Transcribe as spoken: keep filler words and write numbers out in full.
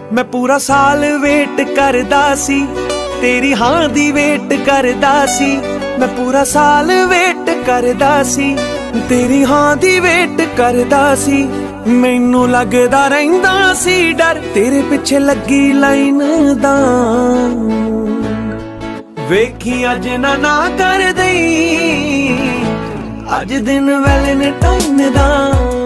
मैं पूरा साल वेट करदा सी तेरी हाँ दी वेट करदा सी। मैं पूरा साल वेट करदा सी तेरी हाँ दी वेट करदा सी। मैनू लगदा रहिंदा सी डर तेरे पिछे लगी लाइन दा। वेखी अज ना ना कर दई अज दिन वैलेंटाइन दा।